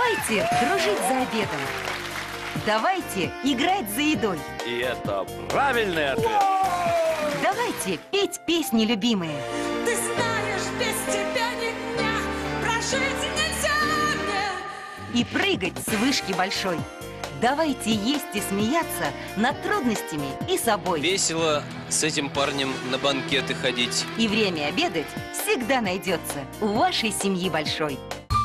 Давайте дружить за обедом. Давайте играть за едой. И это правильный ответ. Давайте петь песни любимые. Ты знаешь, без тебя ни дня прожить нельзя мне. И прыгать с вышки большой. Давайте есть и смеяться над трудностями и собой. Весело с этим парнем на банкеты ходить. И время обедать всегда найдется у вашей семьи большой.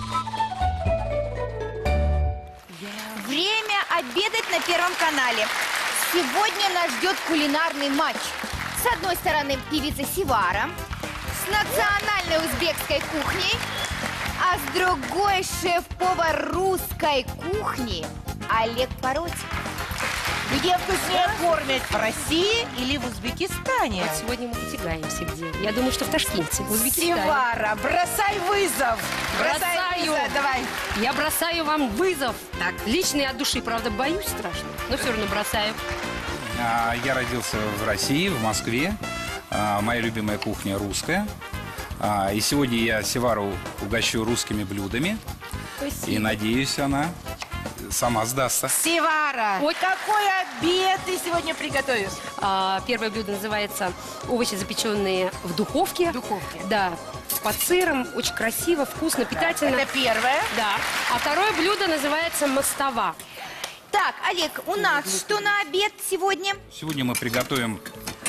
Время обедать на Первом канале. Сегодня нас ждет кулинарный матч. С одной стороны певица Севара с национальной узбекской кухней, а с другой шеф-повар русской кухни Олег Поротик. Где вкуснее кормят, в России или в Узбекистане? Вот сегодня мы потягаемся где. Я думаю, что в Ташкенте, в Узбекистане. Севара, бросай вызов! Бросай вызов, давай! Я бросаю вам вызов. Так, лично от души, правда, боюсь страшно, но все равно бросаю. Я родился в России, в Москве. Моя любимая кухня русская. И сегодня я Севару угощу русскими блюдами. Спасибо. И надеюсь, она сама сдастся. Севара, Ой. какой обед ты сегодня приготовишь? Первое блюдо называется овощи, запеченные в духовке. В духовке. Да, под сыром, очень красиво, вкусно, питательно. Это первое. Да. А второе блюдо называется мастова. Так, Олег, у нас что на обед сегодня? Сегодня мы приготовим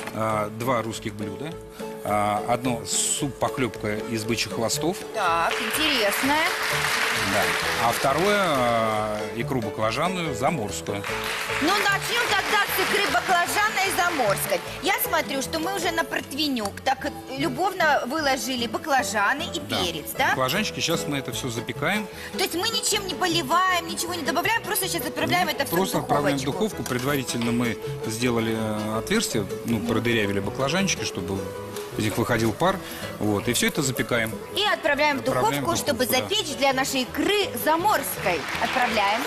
два русских блюда. Одно суп-похлебка из бычьих хвостов. Так, интересное. Да. А второе икру баклажанную заморскую. Ну, начнем тогда с икры баклажанной заморской. Я смотрю, что мы уже на противенек так любовно выложили баклажаны и перец, да? Баклажанчики, сейчас мы это все запекаем. То есть мы ничем не поливаем, ничего не добавляем, просто сейчас отправляем это все Просто в отправляем в духовочку. духовку. Предварительно мы сделали отверстие, продырявили баклажанчики, чтобы из них выходил пар. Вот, и все это запекаем. И отправляем в духовку, чтобы да. запечь для нашей икры заморской. Отправляем.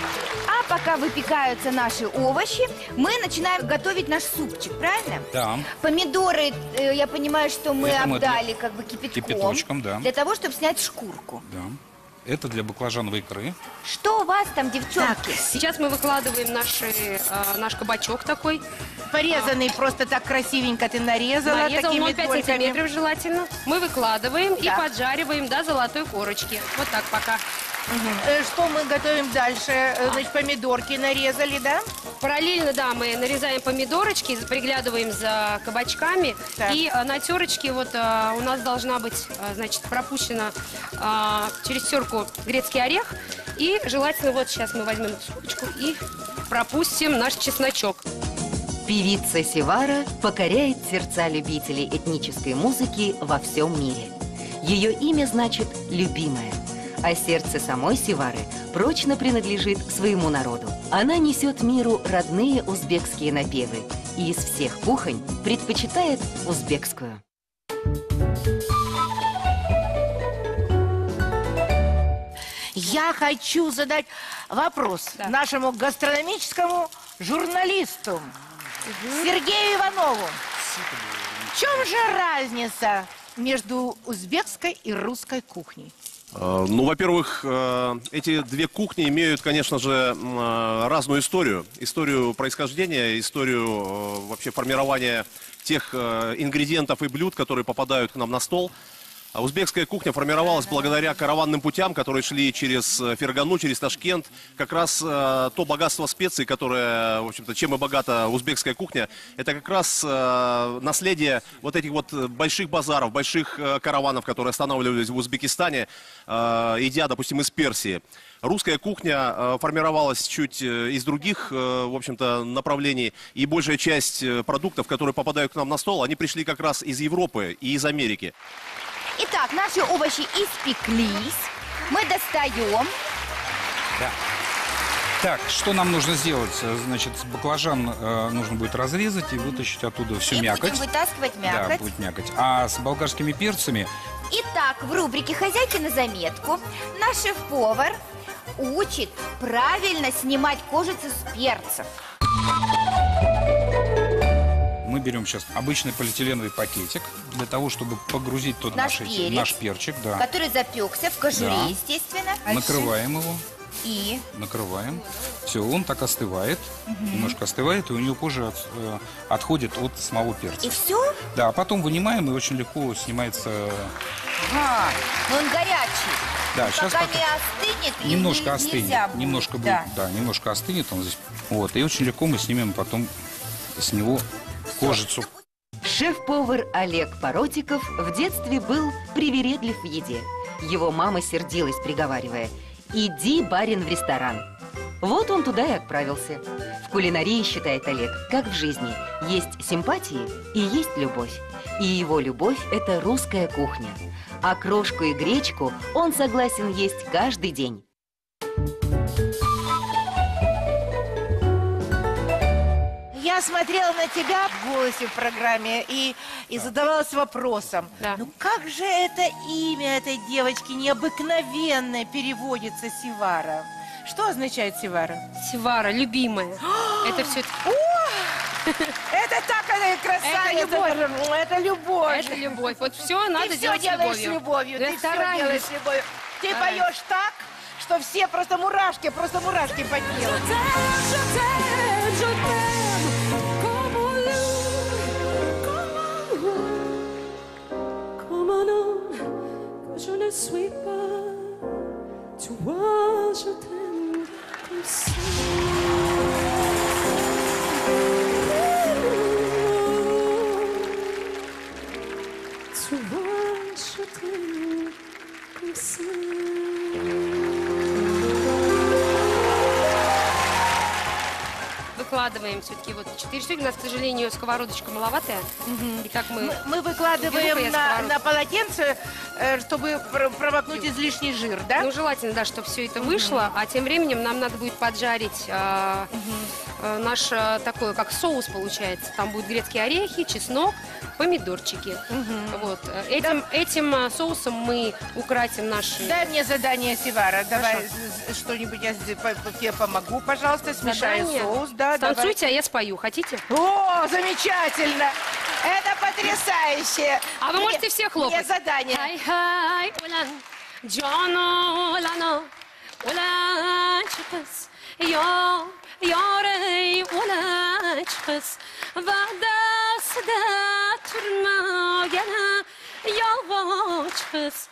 А пока выпекаются наши овощи, мы начинаем готовить наш супчик, правильно? Да. Помидоры, я понимаю, что мы Это мы обдали как бы кипятком. Кипяточком, да. Для того, чтобы снять шкурку. Да. Это для баклажановой икры. Что у вас там, девчонки? Сейчас мы выкладываем наш кабачок такой. Порезанный просто так красивенько ты нарезала. Нарезал такими 0,5 дольками. сантиметров желательно. Мы выкладываем и Так. поджариваем до золотой корочки. Вот так пока. Что мы готовим дальше? Значит, помидорки нарезали, да? Параллельно, да, мы нарезаем помидорочки, приглядываем за кабачками. Так. И на терочке вот у нас должна быть, значит, пропущена через терку грецкий орех. И желательно вот сейчас мы возьмем эту скобочку и пропустим наш чесночок. Певица Севара покоряет сердца любителей этнической музыки во всем мире. Ее имя значит «любимая». А сердце самой Севары прочно принадлежит своему народу. Она несет миру родные узбекские напевы и из всех кухонь предпочитает узбекскую. Я хочу задать вопрос Да. нашему гастрономическому журналисту Сергею Иванову. В чем же разница между узбекской и русской кухней? Ну, во-первых, эти две кухни имеют, конечно же, разную историю. Историю происхождения, историю вообще формирования тех ингредиентов и блюд, которые попадают к нам на стол. А узбекская кухня формировалась благодаря караванным путям, которые шли через Фергану, через Ташкент. Как раз то богатство специй, которое, в общем-то, чем и богата узбекская кухня, это как раз наследие вот этих вот больших базаров, больших караванов, которые останавливались в Узбекистане, идя, допустим, из Персии. Русская кухня формировалась чуть из других, в общем-то, направлений. И большая часть продуктов, которые попадают к нам на стол, они пришли как раз из Европы и из Америки. Итак, наши овощи испеклись. Мы достаем. Да. Так, что нам нужно сделать? Значит, баклажан нужно будет разрезать и вытащить оттуда всю И мякоть. будем вытаскивать мякоть. Да, будет мякоть. А с болгарскими перцами... Итак, в рубрике «Хозяйки на заметку» наш шеф-повар учит правильно снимать кожицу с перцев. Мы берем сейчас обычный полиэтиленовый пакетик для того, чтобы погрузить туда Наш перец. наш перчик. Да. Который запекся в кожуре, Да. естественно. Накрываем его И? Накрываем. Все, он так остывает. Немножко остывает, и у него кожа отходит от самого перца. И все? Да, а потом вынимаем, и очень легко снимается. Ага, но он горячий. Да, сейчас Пока пока не остынет, и немножко нельзя остынет. будет. Немножко будет, Да. да, немножко остынет он здесь. Вот, и очень легко мы снимем потом с него кожицу. Шеф-повар Олег Паротиков в детстве был привередлив в еде. Его мама сердилась, приговаривая: «Иди, барин, в ресторан». Вот он туда и отправился. В кулинарии, считает Олег, как в жизни, есть симпатии и есть любовь. И его любовь – это русская кухня. А крошку и гречку он согласен есть каждый день. Я смотрела на тебя в голосе в программе и задавалась вопросом, Да. ну как же это имя этой девочки необыкновенное переводится Сивара? Что означает Сивара? Сивара, любимая. Это все Это так она и красавица. Это любовь. это любовь. Вот все надо Ты все делать делаешь с с любовью. любовью. Да, Ты все стараюсь. делаешь с любовью. Ты Стараюсь. поешь так, что все просто мурашки по телу. Je t'aime, comme on loue, comme un homme que je ne suis pas. Tu vois, je t'aime comme ça. Tu vois, je t'aime comme ça. Выкладываем все-таки вот 4 штуки. У нас, к сожалению, сковородочка маловатая. И так мы... Мы Беру-ка выкладываем я на сковородку. полотенце, чтобы промокнуть излишний жир, да? Ну, желательно, да, чтобы все это вышло. А тем временем нам надо будет поджарить наш такой, как соус получается. Там будут грецкие орехи, чеснок, помидорчики. Вот. Этим соусом мы украсим наш... Дай мне задание, Сивара. Давай что-нибудь я тебе помогу, пожалуйста. Смешай Задание. соус, да? Станцуйте, а я спою. Хотите? О, замечательно! Это потрясающе! А вы можете все хлопать. Мне задание. Хай-хай, улан, джоно, лано, улачпас, ярей, улачпас, вадас да турмагана, ялвачпас,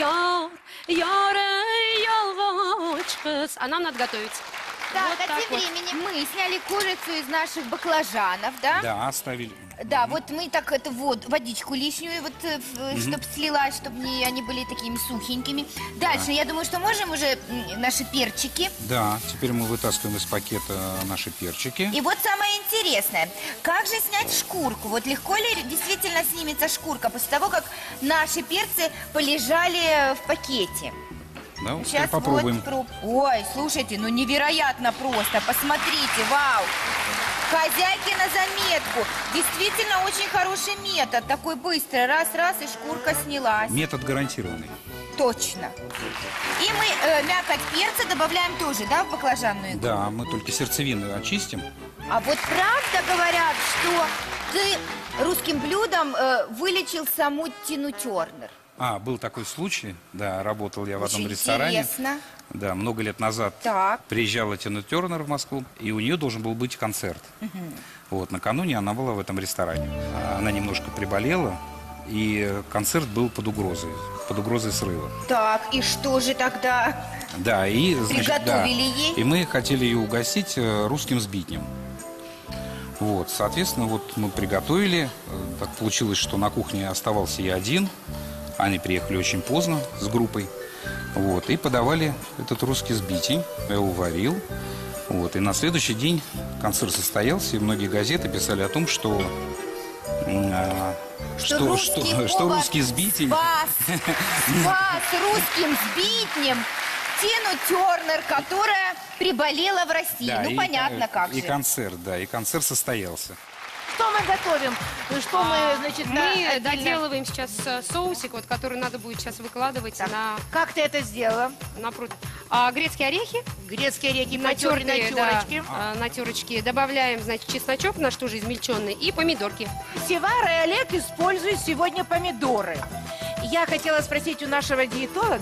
ярей, ялвачпас. А нам надо готовить. Так, Вот а так тем вот. временем мы сняли курицу из наших баклажанов, да? Да, оставили. Да, вот мы так эту водичку лишнюю, вот, чтобы слилась, чтобы они были такими сухенькими. Дальше, я думаю, что можем уже наши перчики. Да, теперь мы вытаскиваем из пакета наши перчики. И вот самое интересное, как же снять шкурку? Вот легко ли действительно снимется шкурка после того, как наши перцы полежали в пакете? Да, вот Сейчас теперь попробуем. вот Ой, слушайте, ну невероятно просто. Посмотрите, вау. Хозяйки на заметку. Действительно очень хороший метод. Такой быстрый. Раз-раз, и шкурка снялась. Метод гарантированный. Точно. И мы мякоть перца добавляем тоже, да, в баклажанную игру? Да, мы только сердцевину очистим. А вот правда говорят, что ты русским блюдом вылечил саму Тину Тернер. Был такой случай, да, работал я в одном Очень ресторане. интересно. Да, много лет назад Так. приезжала Тина Тернер в Москву, и у нее должен был быть концерт. Вот, накануне она была в этом ресторане. Она немножко приболела, и концерт был под угрозой срыва. Так, и что же тогда? Да, и, значит, Приготовили ей? И мы хотели ее угостить русским сбитнем. Вот, соответственно, вот мы приготовили. Так получилось, что на кухне оставался я один. Они приехали очень поздно с группой. Вот, и подавали этот русский сбитень. Я его варил. Вот, и на следующий день концерт состоялся, и многие газеты писали о том, что русский сбитень... Спас русским сбитнем Тину Тернер, которая приболела в России. Да, ну, понятно, как и же. концерт состоялся. Что мы готовим? Что мы, значит, Мы отдельно- доделываем сейчас соусик, вот, который надо будет сейчас выкладывать на Как ты это сделала? пруд. Грецкие орехи, Грецкие орехи натертые на натертые, да, терочке. на терочке. Добавляем, значит, чесночок наш тоже измельченный и помидорки. Севара и Олег используют сегодня помидоры. Я хотела спросить у нашего диетолога,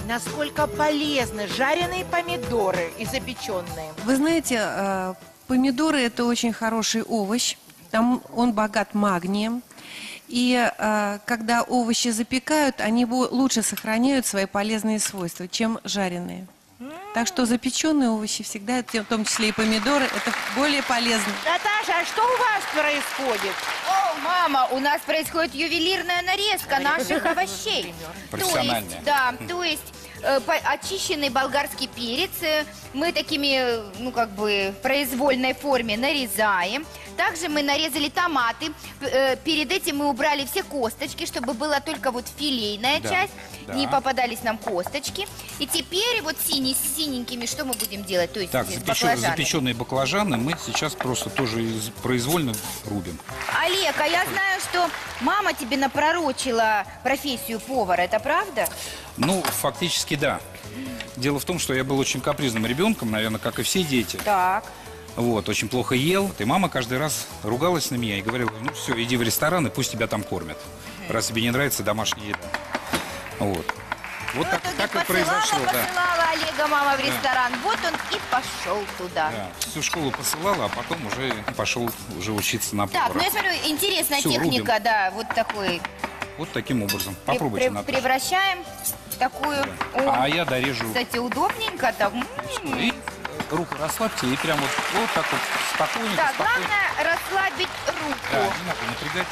насколько полезны жареные помидоры и запеченные. Вы знаете, помидоры – это очень хороший овощ. Там он богат магнием. И когда овощи запекают, они лучше сохраняют свои полезные свойства, чем жареные. Так что запеченные овощи всегда, в том числе и помидоры, это более полезно. Наташа, а что у вас происходит? О, мама, у нас происходит ювелирная нарезка наших овощей. Профессиональная. То есть очищенный болгарский перец мы такими, ну как бы, в произвольной форме нарезаем. Также мы нарезали томаты. Перед этим мы убрали все косточки, чтобы была только вот филейная часть. Да. Не попадались нам косточки. И теперь вот синенькими что мы будем делать? То есть Так, баклажаны. запеченные баклажаны мы сейчас просто тоже произвольно рубим. Олег, а я знаю, что мама тебе напророчила профессию повара. Это правда? Ну, фактически да. Дело в том, что я был очень капризным ребенком, наверное, как и все дети. Так. Вот, очень плохо ел. И мама каждый раз ругалась на меня и говорила: ну все, иди в ресторан, и пусть тебя там кормят. Раз тебе не нравится домашняя еда. Вот. Вот так и произошло, да. Посылала Олега мама в ресторан. Вот он и пошел туда. Да, всю школу посылала, а потом уже пошел уже учиться на повара. Так, ну я смотрю, интересная Всё, техника, рубим. да, вот такой. Вот таким образом. Попробуйте, Наташа. Превращаем в такую. А я дорежу. Кстати, удобненько так. И руку расслабьте, и прям вот так вот спокойненько, Так, спокойно. главное расслабить руку. Да, не надо напрягать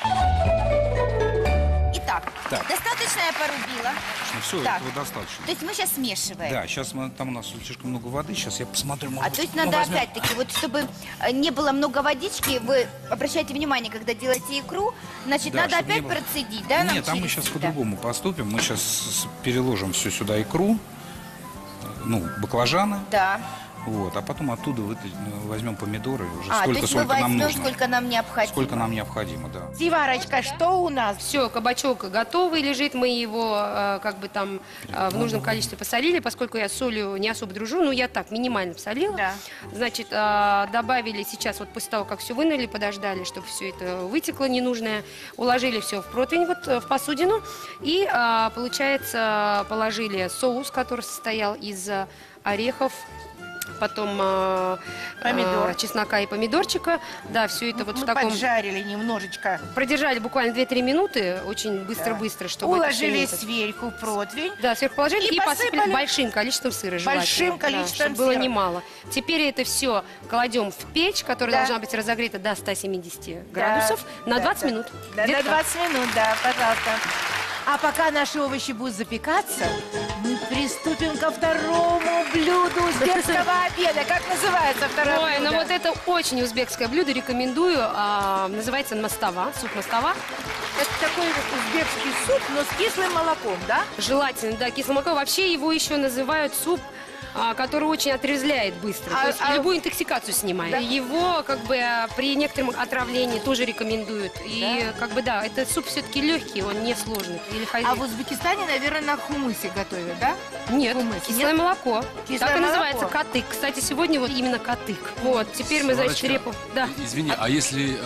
ее. Итак, Так. достаточно я порубила. Все, Так. этого достаточно. То есть мы сейчас смешиваем. Да, сейчас там у нас слишком много воды. Сейчас я посмотрю. может То есть быть, надо возьмем. опять-таки, вот чтобы не было много водички, вы обращайте внимание, когда делаете икру, значит, Да, надо чтобы не опять было. процедить, да? нам Нет, там мы через сейчас себя? по-другому поступим. Мы сейчас переложим все сюда икру, ну, баклажаны. Да. Вот, а потом оттуда возьмем помидоры уже То столько, есть мы сколько нам возьмем, нужно. сколько нам необходимо. Сколько нам необходимо, да. Сиварочка, что у нас? Все, кабачок готовый лежит, мы его как бы там в нужном количестве посолили, поскольку я с солью не особо дружу, ну я так, минимально посолила. Да. Значит, добавили сейчас, вот после того, как все вынули, подождали, чтобы все это вытекло ненужное, уложили все в противень, вот в посудину, и, получается, положили соус, который состоял из орехов, потом Помидор. чеснока и помидорчика. Да, все это вот Мы в таком... поджарили немножечко. Продержали буквально 2-3 минуты, очень быстро-быстро, чтобы... это всё Уложили не- сверху в противень. Да, сверху положили И и посыпали посыпали большим количеством сыра желательно. большим количеством чтобы было сыра. немало. Теперь это все кладем в печь, которая Да. должна быть разогрета до 170 градусов на 20 минут. Да, Где-то на 20 минут, да, пожалуйста. А пока наши овощи будут запекаться, мы приступим ко второму блюду узбекского обеда. Как называется второе Ой, блюдо? ну вот это очень узбекское блюдо, рекомендую. Называется мастава, суп мастава. Это такой узбекский суп, но с кислым молоком, да? Желательно, да, кислое молоко. Вообще его еще называют суп, который очень отрезвляет быстро. То есть любую интоксикацию снимает. Да. Его как бы при некотором отравлении тоже рекомендуют. И как бы да, это суп все-таки легкий, он не сложный. Или А в Узбекистане, наверное, на хумусе готовят, да? Нет, хумус, кислое нет? молоко. Кислое Так и молоко? называется катык. Кстати, сегодня вот именно катык. Вот, теперь мы, значит, Сиварочка, репу... Да. Извини, а если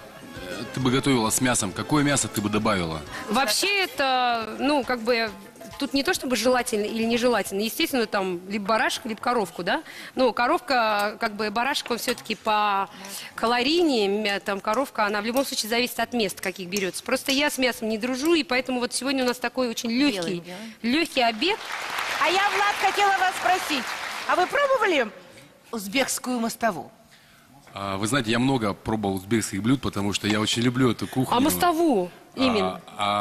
ты бы готовила с мясом, какое мясо ты бы добавила? Вообще это, ну, как бы... Тут не то чтобы желательно или нежелательно. Естественно, там либо барашек, либо коровку, да? Но коровка, как бы барашек, он все-таки по калорийнее, там коровка, она в любом случае зависит от мест, каких берется. Просто я с мясом не дружу, и поэтому вот сегодня у нас такой очень легкий обед. А я, Влад, хотела вас спросить, а вы пробовали узбекскую мастову? Вы знаете, я много пробовал узбекских блюд, потому что я очень люблю эту кухню. А мастову именно?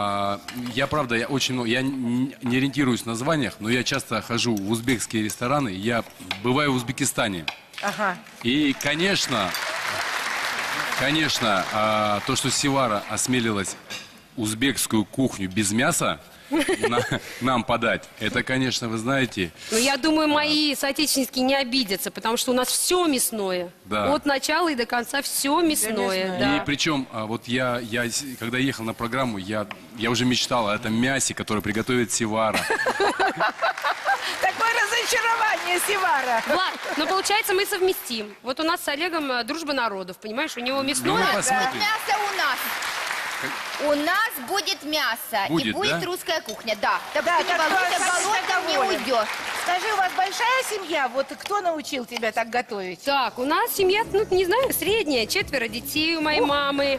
Я, правда, я очень много, я не ориентируюсь в названиях, но я часто хожу в узбекские рестораны, я бываю в Узбекистане. Ага. И, конечно, то, что Сивара осмелилась узбекскую кухню без мяса нам подать, это, конечно, вы знаете... Ну, я думаю, мои соотечественники не обидятся, потому что у нас все мясное. Да. От начала и до конца все мясное. И Да. причем, вот я, когда ехал на программу, я уже мечтал о этом мясе, которое приготовит Сивара. Такое разочарование, Сивара. Влад, но получается мы совместим. Вот у нас с Олегом дружба народов, понимаешь? У него мясное. Ну, мы посмотрим. Мясо у нас. У нас будет мясо и Будет, будет да? русская кухня, да. Так Да, что не так что волнуйся, остался голодным не доволен. уйдешь. Скажи, у вас большая семья? Вот кто научил тебя так готовить? Так, у нас семья, ну, не знаю, средняя. 4 детей у моей мамы.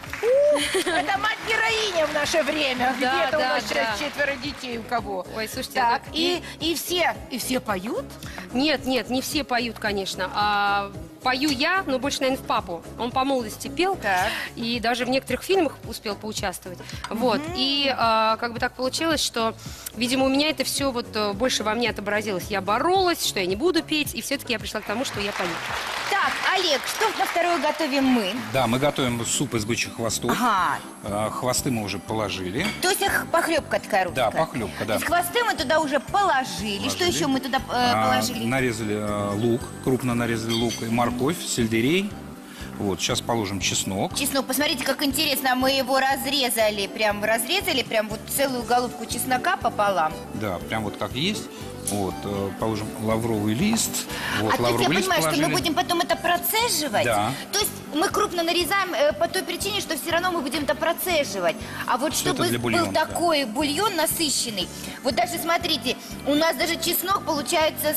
Это мать-героиня в наше время. Да, Где-то у да, нас да. 4 детей у кого. Ой, слушайте, Так, ну, и все поют? Нет, не все поют, конечно. Пою я, но больше, наверное, в папу. Он по молодости пел. Так. И даже в некоторых фильмах успел поучаствовать. Вот. И как бы так получилось, что, видимо, у меня это все вот больше во мне отобразилось. Я боролась, что я не буду петь, и все-таки я пришла к тому, что я пою. Так, Олег, что на второе готовим мы? Да, мы готовим суп из бычьих хвостов. Ага. Хвосты мы уже положили. То есть их похлебка такая русская? Да, похлебка, да. То есть хвосты мы туда уже положили. Что еще мы туда положили? Нарезали лук, крупно нарезали лук и морковь, сельдерей. Вот, сейчас положим чеснок. Чеснок, посмотрите, как интересно, мы его разрезали, прям вот целую головку чеснока пополам. Да, прям вот как есть. Вот, положим лавровый лист. Вот, А то есть я лавровый лист понимаю, что мы положили. будем потом это процеживать? Да. То есть мы крупно нарезаем по той причине, что все равно мы будем это процеживать. А вот Что это чтобы для был бульона, да. такой бульон насыщенный, вот даже смотрите, у нас даже чеснок получается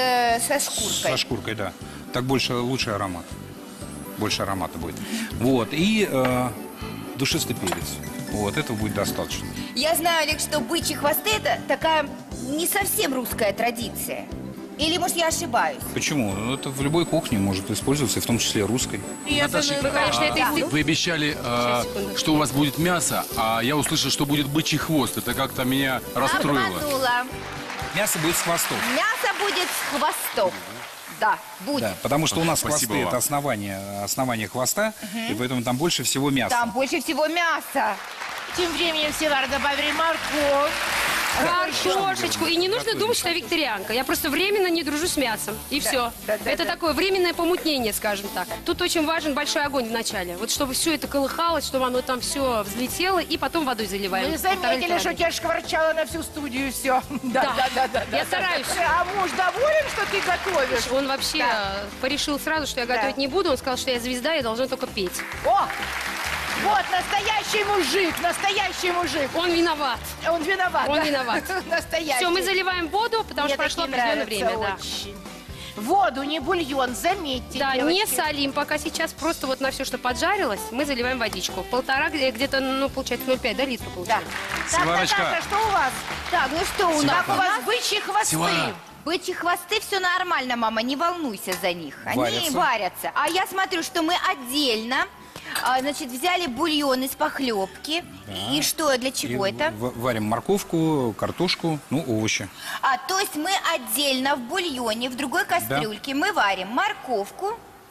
со шкуркой. Со шкуркой, да. Так лучше аромат. Больше аромата будет. Вот, и душистый перец. Вот, этого будет достаточно. Я знаю, Олег, что бычьи хвосты – это такая не совсем русская традиция. Или, может, я ошибаюсь? Почему? Ну, это в любой кухне может использоваться, и в том числе русской. Вы, конечно, это Вы обещали, что у вас будет мясо, а я услышал, что будет бычий хвост. Это как-то меня расстроило. Обманула. Мясо будет с хвостом. Мясо будет с хвостом. Да, будет. Да, потому что у нас Спасибо хвосты – вам. это основание хвоста, и поэтому там больше всего мяса. Там больше всего мяса. Тем временем Севара добавили морковь. картошечку. И не нужно думать, что я викторианка. Я просто временно не дружу с мясом. И все. Это такое временное помутнение, скажем так. Тут очень важен большой огонь в начале. Вот чтобы все это колыхалось, чтобы оно там все взлетело, и потом водой заливаем. Мы заметили, что тебя шкварчало на всю студию все. Да. Я стараюсь. А муж доволен, что ты готовишь? Он вообще порешил сразу, что я готовить не буду. Он сказал, что я звезда, я должна только петь. О! Вот настоящий мужик, настоящий мужик. Он виноват. Он виноват. Он да? виноват. Настоящий. Все, мы заливаем воду, потому Мне что прошло такие определенное время. Да. нравятся очень. Воду, не бульон, заметьте, Да, девочки. не солим, пока сейчас просто вот на все, что поджарилось, мы заливаем водичку. 1,5, где-то, ну, получается, 0,5, да, литра Да. получается. Так, Севарочка. Наташа, что у вас? Так, ну что у нас? Как у вас бычьи хвосты? Севара. Бычьи хвосты, все нормально, мама, не волнуйся за них. Они Варятся. варятся. А я смотрю, что мы отдельно, значит, взяли бульон из похлебки. И что, для чего И это? варим морковку, картошку, ну, овощи. То есть мы отдельно в бульоне, в другой кастрюльке, мы варим морковку,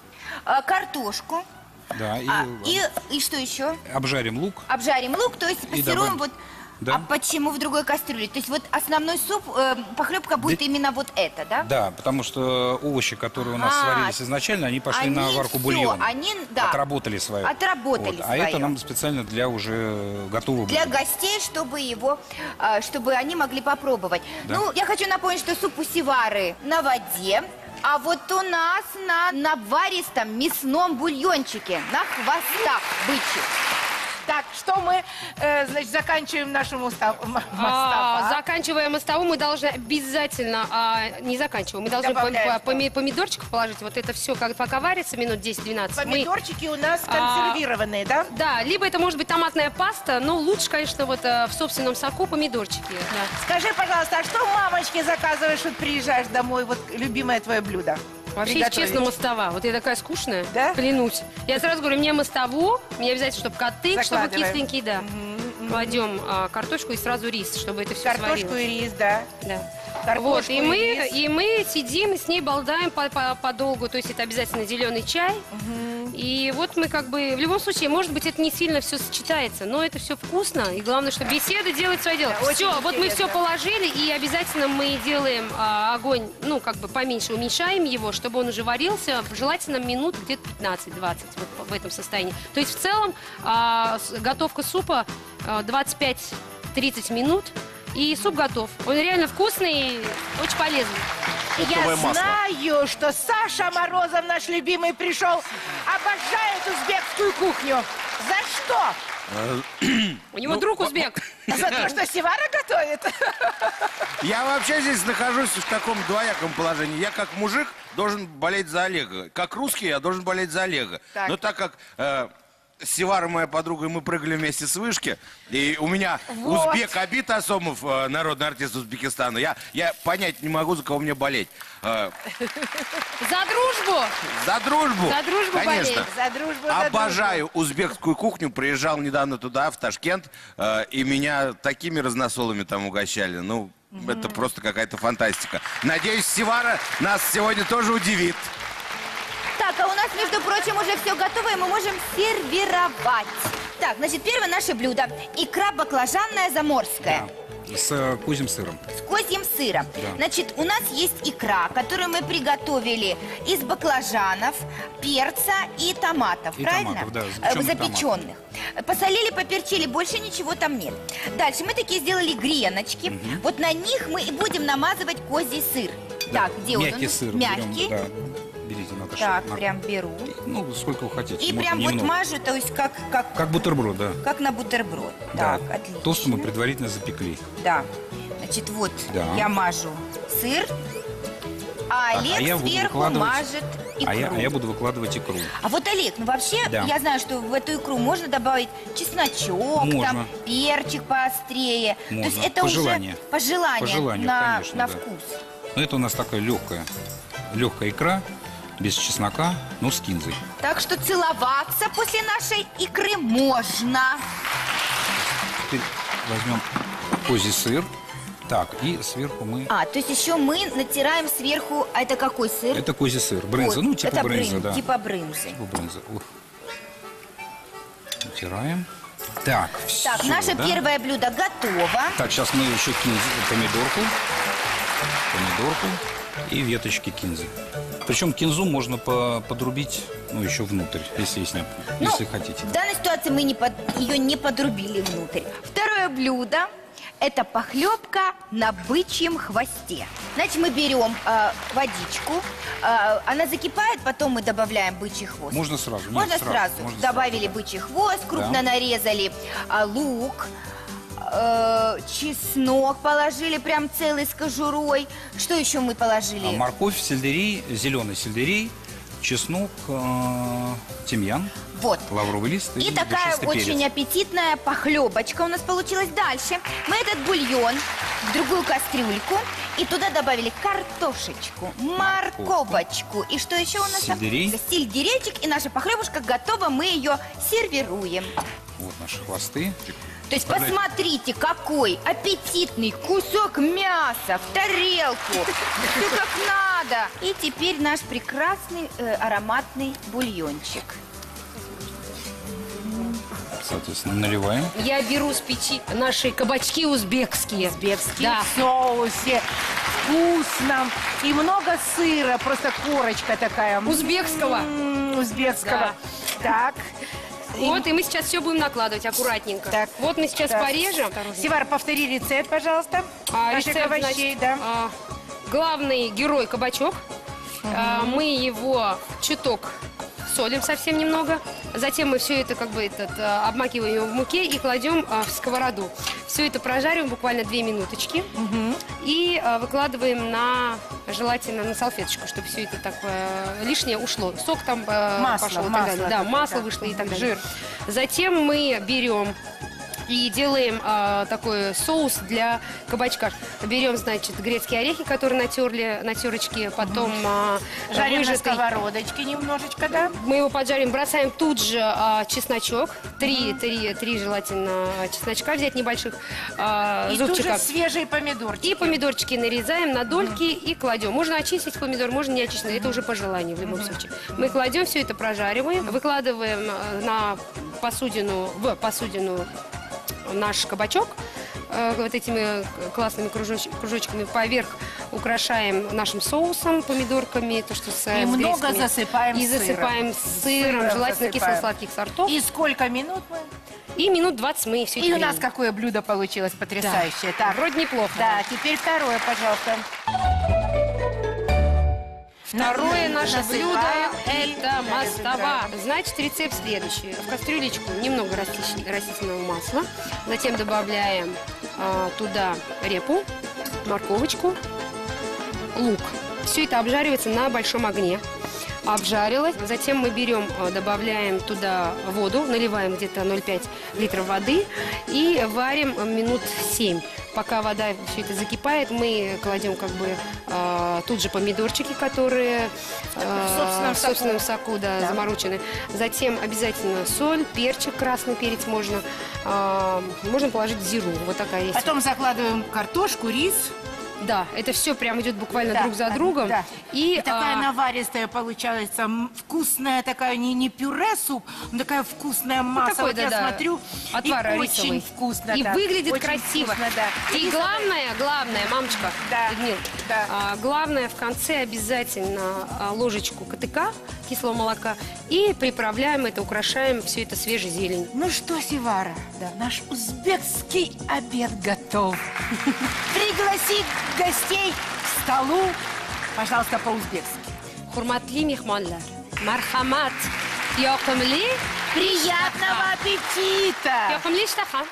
картошку, Да, и что еще? обжарим лук. Обжарим лук, то есть пассируем добавим. вот... Да. А почему в другой кастрюле? То есть вот основной суп, похлебка будет именно вот это, да? Да, потому что овощи, которые у нас сварились изначально, они пошли на варку всё, бульона. они, да, Отработали свое. отработали А своё. это нам специально для уже готового Для блюда. гостей, чтобы они могли попробовать. Да. Ну, я хочу напомнить, что суп у Севары на воде, а вот у нас на наваристом мясном бульончике, на хвостах бычьих. Так, что мы, значит, заканчиваем нашу Мустафа? Заканчивая мостовую, мы должны обязательно, не заканчиваем, мы должны Добавляем что? помидорчиков положить. Вот это все, пока варится, минут 10-12. Помидорчики у нас консервированные, да? Да, либо это может быть томатная паста, но лучше, конечно, вот в собственном соку помидорчики. Да. Скажи, пожалуйста, а что мамочке заказываешь, вот приезжаешь домой, вот любимое твое блюдо? Вообще, Приготовить? честно, мостова. Вот я такая скучная, Да? клянусь. Я сразу говорю, мне мостову, мне обязательно, чтобы коты, чтобы Закладываем. кисленький, да. Кладем картошку и сразу рис, чтобы это все Картошку сварилось. и рис, да. Да. Картошку Вот, и рис. мы сидим и с ней болдаем подолгу, то есть это обязательно зеленый чай. И вот мы как бы, в любом случае, может быть, это не сильно все сочетается, но это все вкусно, и главное, что беседа делает свое дело. Да, очень Все, вот мы интересно. все положили, и обязательно мы делаем огонь, ну, как бы поменьше, уменьшаем его, чтобы он уже варился, желательно минут где-то 15-20 вот в этом состоянии. То есть в целом готовка супа 25-30 минут, и суп готов. Он реально вкусный и очень полезный. Я знаю, что Саша Морозов, наш любимый, пришел, обожает узбекскую кухню. За что? У него друг узбек. За то, что Севара готовит? Я вообще здесь нахожусь в таком двояком положении. Я как мужик должен болеть за Олега. Как русский я должен болеть за Олега. Так. Но так как Севара, моя подруга, и мы прыгали вместе с вышки, и у меня Вот. узбек Абит Асомов, народный артист Узбекистана, я понять не могу, за кого мне болеть. За дружбу! За дружбу! За дружбу конечно. болеть. За дружбу, за Обожаю узбекскую кухню. Приезжал недавно туда, в Ташкент, и меня такими разносолами там угощали. Ну, это просто какая-то фантастика. Надеюсь, Севара нас сегодня тоже удивит. Так, а у нас, между прочим, уже все готово, и мы можем сервировать. Так, значит, первое наше блюдо. Икра баклажанная заморская. С козьим сыром. С козьим сыром. Да. Значит, у нас есть икра, которую мы приготовили из баклажанов, перца и томатов, И правильно? томатов, да, запеченных. Посолили, поперчили, больше ничего там нет. Дальше мы такие сделали греночки. Вот на них мы и будем намазывать козий сыр. Да. Так, где он? Мягкий сыр. Мягкий. Берем, да. Берите, Наташа. Так, на- прям беру. Ну, сколько вы хотите. И можно прям вот немного. мажу, то есть Как бутерброд, да. как на бутерброд. Да. Так, отлично. Тост мы предварительно запекли. Да. Значит, вот Да. я мажу сыр, а Так, Олег я буду сверху выкладывать- мажет икру. А я буду выкладывать икру. А вот, Олег, ну вообще, Да. я знаю, что в эту икру можно добавить чесночок, Можно. там, перчик поострее. То есть Можно. это По уже желанию. по желанию, По желанию, на, конечно, на да. вкус. Но это у нас такая легкая икра, без чеснока, но с кинзой. Так что целоваться после нашей икры можно. Теперь возьмем козий сыр. Так, и сверху мы... А, то есть еще мы натираем сверху, а это какой сыр? Это козий сыр. Брынза, Вот, ну, типа это брынза, да. Типа брынзы. Типа брынза. Ух. Натираем. Так, все, Так, наше да? первое блюдо готово. Так, сейчас мы еще помидорку и веточки кинзы. Причем кинзу можно подрубить, ну, еще внутрь, если хотите. В данной ситуации мы ее не подрубили внутрь. Второе блюдо – это похлебка на бычьем хвосте. Значит, мы берем водичку, она закипает, потом мы добавляем бычий хвост. Можно сразу? Нет, Можно сразу. можно Добавили сразу, да. бычий хвост, крупно Да. нарезали лук, чеснок положили прям целый с кожурой. Что еще мы положили? Морковь, сельдерей, зеленый сельдерей, чеснок, тимьян, Вот. лавровый лист И такая душистый очень перец. аппетитная похлебочка у нас получилась. Дальше мы этот бульон в другую кастрюльку и туда добавили картошечку, морковочку. И что еще у нас там? Сельдерей. Сельдерейчик. И наша похлебушка готова, мы ее сервируем. Вот наши хвосты. То есть посмотрите, какой аппетитный кусок мяса в тарелку. Все как надо. И теперь наш прекрасный ароматный бульончик. Соответственно, наливаем. Я беру с печи наши кабачки узбекские. Узбекские Да. в соусе, вкусно. И много сыра, просто корочка такая. Узбекского. Узбекского. Так. Вот, и мы сейчас все будем накладывать аккуратненько. Так. Вот мы сейчас Так. порежем. Севара, повтори рецепт, пожалуйста. Наших Рецепт, овощей, значит, да. главный герой кабачок. Мы его чуток солим совсем немного. Затем мы все это обмакиваем его в муке и кладем в сковороду. Все это прожариваем буквально 2 минуточки. И выкладываем желательно на салфеточку, чтобы все это так лишнее ушло. Сок там пошел и так далее. Да, масло вышло и так далее. Жир. Затем мы берем и делаем такой соус для кабачка. Берем, значит, грецкие орехи, которые натерли на терочке, потом Жарим на выжатый. сковородочке немножечко, да? Мы его поджарим, бросаем тут же чесночок. Три желательно чесночка взять небольших И тут зубчиков. же свежие помидорчики. И помидорчики нарезаем на дольки и кладем. Можно очистить помидор, можно не очистить. Это уже по желанию в любом случае. Мы кладем, все это прожариваем, выкладываем в посудину наш кабачок вот этими классными кружочками. Поверх украшаем нашим соусом, помидорками, то, что с И много грецкими. засыпаем И сыром. засыпаем сыром, желательно засыпаем. кисло-сладких сортов. И сколько минут мы? И минут 20 мы все это И у нас варим. какое блюдо получилось потрясающее. Да, Так, вроде неплохо. да, теперь второе, пожалуйста. Второе наше Насыпаем блюдо и это даем мастава. туда. Значит, рецепт следующий. В кастрюлечку немного растительного масла. Затем добавляем туда репу, морковочку, лук. Все это обжаривается на большом огне. Обжарилось. Затем мы берем, добавляем туда воду, наливаем где-то 0,5 литров воды и варим минут 7. Пока вода все это закипает, мы кладем как бы тут же помидорчики, которые в собственном соку заморочены. Затем обязательно соль, перчик, красный перец можно. Можно положить зиру. Вот такая есть. Потом закладываем картошку, рис. Да, это все прям идет буквально Да, друг за другом. да. И такая наваристая получается, вкусная такая, не пюре суп, но такая вкусная масса. такой, Вот я да-да, смотрю, отвар и рисовый. очень вкусно. И да, выглядит очень красиво. вкусно, да. И главное, мамочка, Людмила, главное в конце обязательно ложечку КТК, кислого молока, и приправляем это, украшаем все это свежей зеленью. Ну что, Сивара, наш узбекский обед готов. Пригласи гостей к столу, пожалуйста, по-узбекски. Хурматли мехманлар, мархамат, йокумли, Приятного аппетита! йокумли штахан.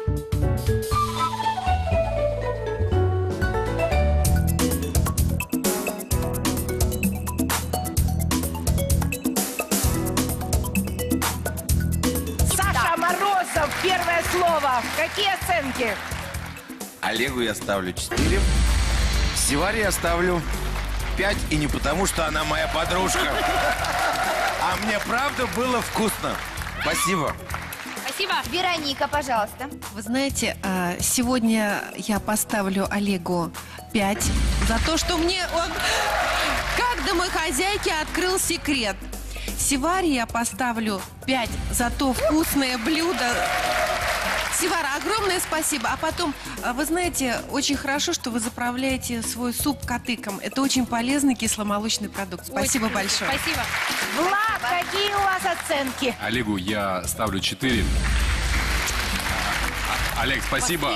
Саша Морозов, первое слово. Какие оценки? Олегу я ставлю 4. Севаре я ставлю 5. И не потому, что она моя подружка. А мне правда было вкусно. Спасибо. Спасибо. Вероника, пожалуйста. Вы знаете, сегодня я поставлю Олегу 5 за то, что мне он, как домохозяйке, открыл секрет. Севаре я поставлю 5 за то вкусное блюдо. Севара, огромное спасибо. А потом, вы знаете, очень хорошо, что вы заправляете свой суп катыком. Это очень полезный кисломолочный продукт. Спасибо Очень большое. Спасибо. Влад, какие у вас оценки? Олегу я ставлю 4. Олег, спасибо.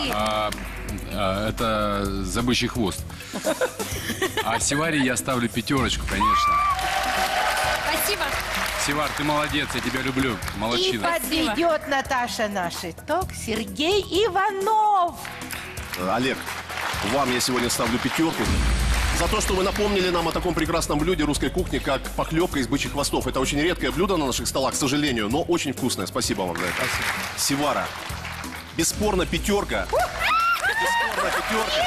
Это за бычий хвост. А Севаре я ставлю 5, конечно. Спасибо. Севар, ты молодец, я тебя люблю. И Молодчина. подведет Наташа наш итог Сергей Иванов. Олег, вам я сегодня ставлю 5 за то, что вы напомнили нам о таком прекрасном блюде русской кухни, как похлебка из бычьих хвостов. Это очень редкое блюдо на наших столах, к сожалению, но очень вкусное. Спасибо вам за это. Спасибо. Севара, бесспорно 5. Бесспорно 5.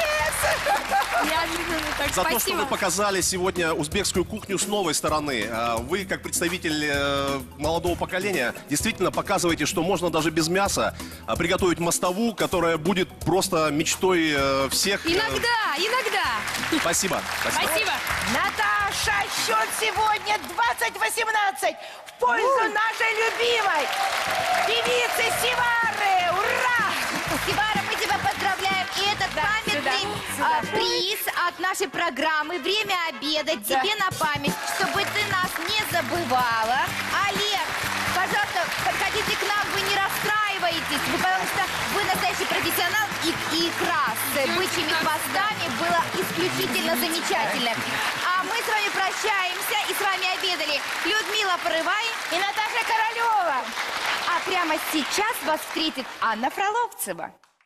За то, что вы показали сегодня узбекскую кухню с новой стороны. Вы, как представитель молодого поколения, действительно показываете, что можно даже без мяса приготовить мастову, которая будет просто мечтой всех. Иногда. Спасибо. Спасибо. Наташа, счет сегодня 20-18 в пользу нашей любимой певицы Севары. Ура! Севара, мы тебя поздравляем. И этот памятный приз от нашей программы «Время обеда» тебе на память, чтобы ты нас не забывала. Олег, пожалуйста, подходите к нам, вы не расстраиваетесь, потому что вы настоящий профессионал, и икра с бычьими хвостами было исключительно замечательно. А мы с вами прощаемся, и с вами обедали Людмила Порывай и Наташа Королева. А прямо сейчас вас встретит Анна Фроловцева.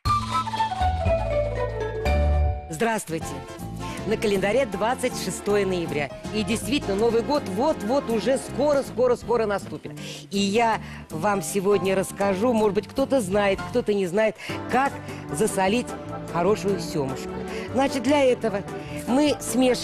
Здравствуйте! На календаре 26 ноября. И действительно, Новый год вот-вот уже скоро наступит. И я вам сегодня расскажу, может быть, кто-то знает, кто-то не знает, как засолить хорошую семушку. Значит, для этого мы смешиваем